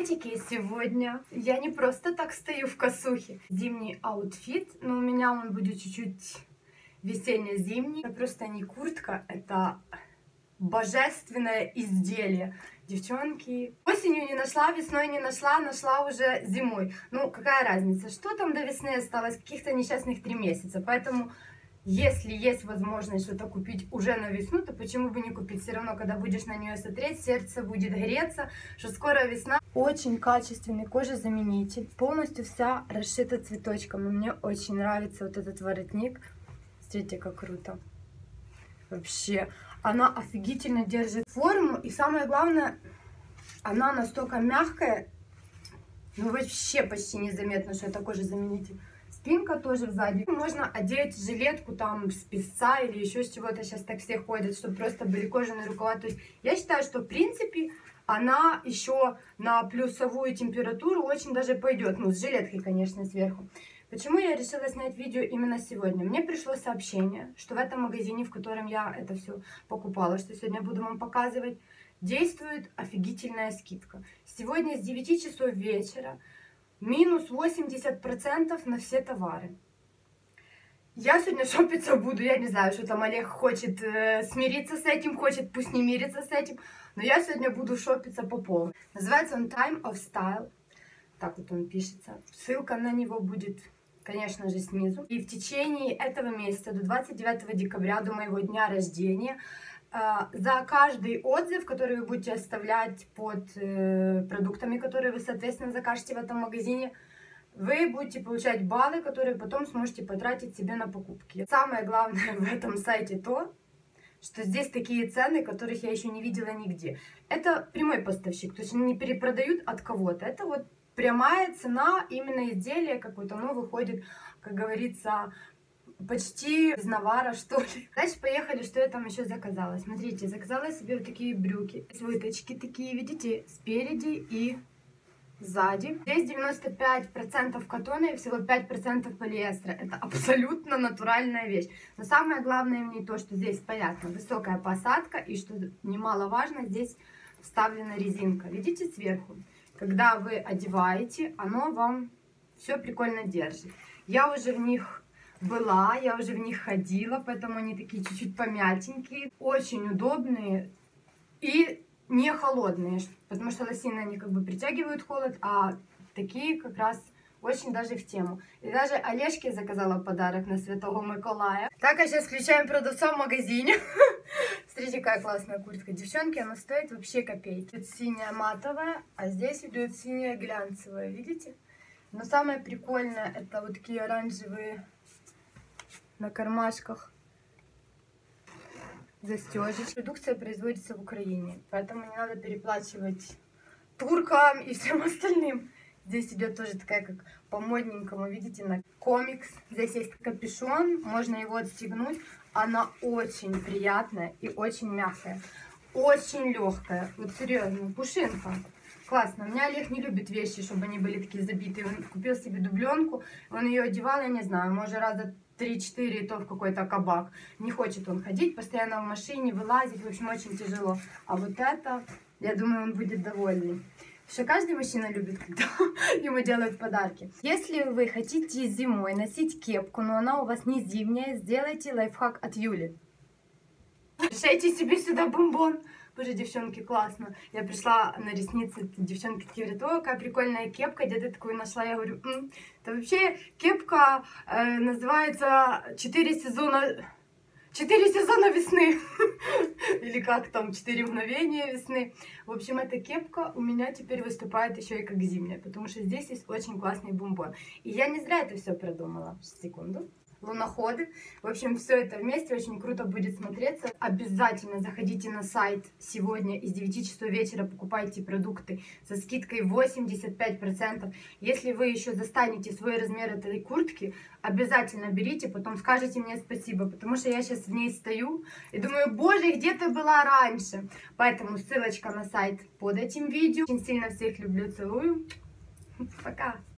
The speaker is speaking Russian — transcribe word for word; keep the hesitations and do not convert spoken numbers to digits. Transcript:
Приветики! Сегодня я не просто так стою в косухе. Зимний аутфит, но у меня он будет чуть-чуть весенне-зимний. Это просто не куртка, это божественное изделие. Девчонки, осенью не нашла, весной не нашла, нашла уже зимой. Ну, какая разница? Что там до весны осталось? Каких-то несчастных три месяца. Поэтому... Если есть возможность что-то купить уже на весну, то почему бы не купить? Все равно, когда будешь на нее смотреть, сердце будет греться, что скоро весна. Очень качественный кожезаменитель, полностью вся расшита цветочком. И мне очень нравится вот этот воротник. Смотрите, как круто. Вообще, она офигительно держит форму. И самое главное, она настолько мягкая, ну вообще почти незаметно, что это кожезаменитель. Спинка тоже сзади. Можно одеть жилетку там с песца или еще с чего-то. Сейчас так все ходят, чтобы просто были кожаные рукава. То есть я считаю, что в принципе она еще на плюсовую температуру очень даже пойдет. Ну, с жилеткой, конечно, сверху. Почему я решила снять видео именно сегодня? Мне пришло сообщение, что в этом магазине, в котором я это все покупала, что сегодня буду вам показывать, действует офигительная скидка. Сегодня с девяти часов вечера минус восемьдесят процентов на все товары. Я сегодня шопиться буду, я не знаю, что там Олег хочет э, смириться с этим, хочет пусть не мириться с этим, но я сегодня буду шопиться по полной. Называется он Time of Style, так вот он пишется. Ссылка на него будет, конечно же, снизу. И в течение этого месяца, до двадцать девятого декабря, до моего дня рождения, за каждый отзыв, который вы будете оставлять под э, продуктами, которые вы, соответственно, закажете в этом магазине, вы будете получать баллы, которые потом сможете потратить себе на покупки. Самое главное в этом сайте то, что здесь такие цены, которых я еще не видела нигде. Это прямой поставщик, то есть они не перепродают от кого-то. Это вот прямая цена именно изделия какое-то, оно выходит, как говорится, почти без навара, что ли. Дальше поехали, что я там еще заказала. Смотрите, заказала себе вот такие брюки. Выточки такие, видите, спереди и сзади. Здесь девяносто пять процентов катона и всего пять процентов полиэстера. Это абсолютно натуральная вещь. Но самое главное в ней то, что здесь, понятно, высокая посадка. И что немаловажно, здесь вставлена резинка. Видите сверху? Когда вы одеваете, оно вам все прикольно держит. Я уже в них была, я уже в них ходила, поэтому они такие чуть-чуть помятенькие, очень удобные и не холодные, потому что лосины они как бы притягивают холод, а такие как раз очень даже в тему. И даже Олежке заказала подарок на Святого Миколая. Так, а сейчас включаем продавца в магазине. Смотрите, какая классная куртка. Девчонки, она стоит вообще копейки. Тут синяя матовая, а здесь идет синяя глянцевая, видите? Но самое прикольное, это вот такие оранжевые на кармашках застежечки. Продукция производится в Украине, поэтому не надо переплачивать туркам и всем остальным. Здесь идет тоже такая, как по-модненькому, видите, на комикс. Здесь есть капюшон, можно его отстегнуть. Она очень приятная и очень мягкая, очень легкая. Вот серьезно, пушинка. Классно. У меня Олег не любит вещи, чтобы они были такие забитые. Он купил себе дубленку, он ее одевал, я не знаю, может раза три-четыре, то в какой-то кабак. Не хочет он ходить, постоянно в машине, вылазить, в общем, очень тяжело. А вот это, я думаю, он будет довольный. Что каждый мужчина любит, когда ему делают подарки. Если вы хотите зимой носить кепку, но она у вас не зимняя, сделайте лайфхак от Юли. Решайте себе сюда бомбон. Боже, девчонки, классно. Я пришла на ресницы, девчонки такие говорят: о, какая прикольная кепка, где ты такую нашла? Я говорю: М -м, это вообще кепка э, называется четыре сезона... Четыре сезона весны. Или как там, четыре мгновения весны. В общем, эта кепка у меня теперь выступает еще и как зимняя, потому что здесь есть очень классный бомбон. И я не зря это все придумала. Секунду. Луноходы. В общем, все это вместе очень круто будет смотреться. Обязательно заходите на сайт сегодня и с девяти часов вечера покупайте продукты со скидкой восемьдесят пять процентов. Если вы еще застанете свой размер этой куртки, обязательно берите, потом скажите мне спасибо, потому что я сейчас в ней стою и думаю: боже, где ты была раньше? Поэтому ссылочка на сайт под этим видео. Очень сильно всех люблю, целую. Пока!